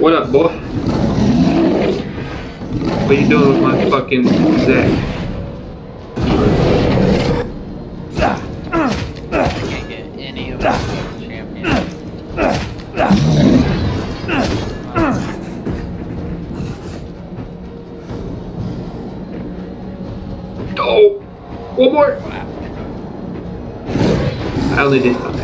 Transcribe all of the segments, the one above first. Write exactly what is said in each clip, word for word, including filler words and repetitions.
What up, boy? What you doing with my fucking Zach? I can't get any of them champions. Oh! One more! I only did five.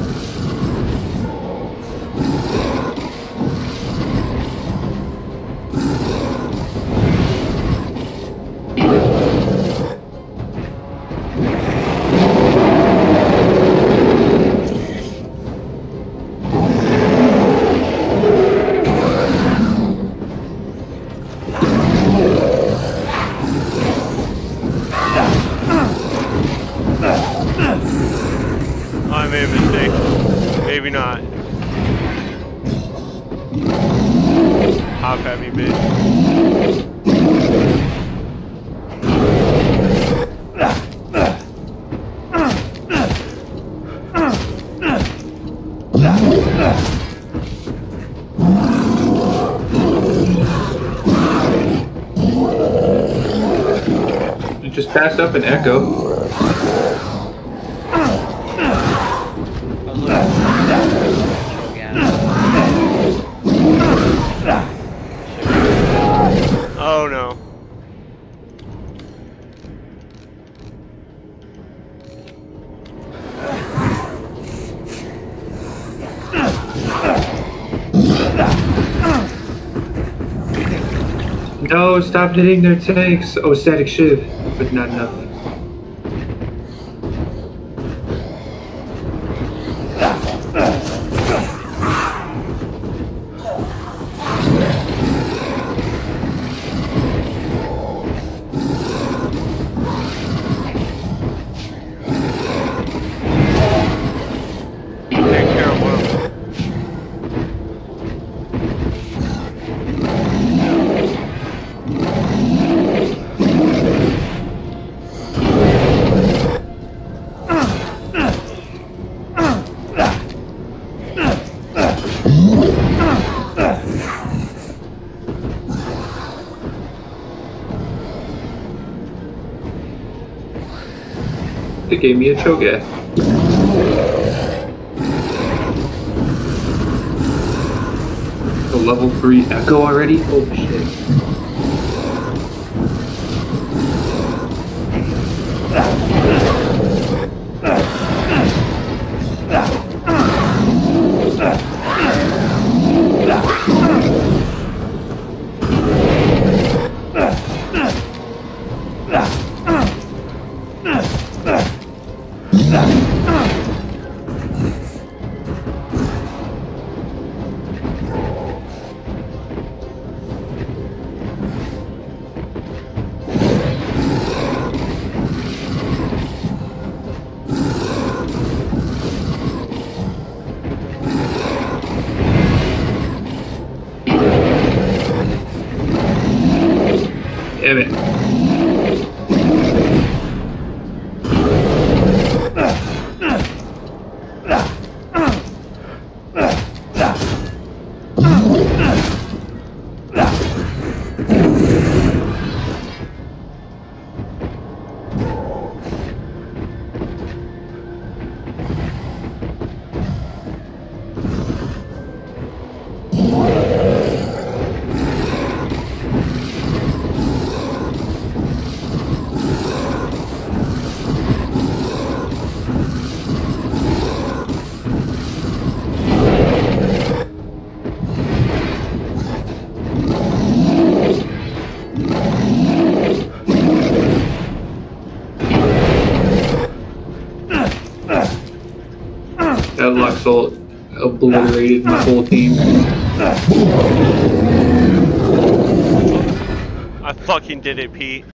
I made a mistake. Maybe not. Hop at me, bitch. You just passed up an echo. Oh no. No, stop hitting their tanks. Oh, static shiv, but not enough. Take care of Will. They gave me a choke gas. A level three echo already? Oh shit. Damn it. That Luxol obliterated my whole team. I fucking did it, Pete.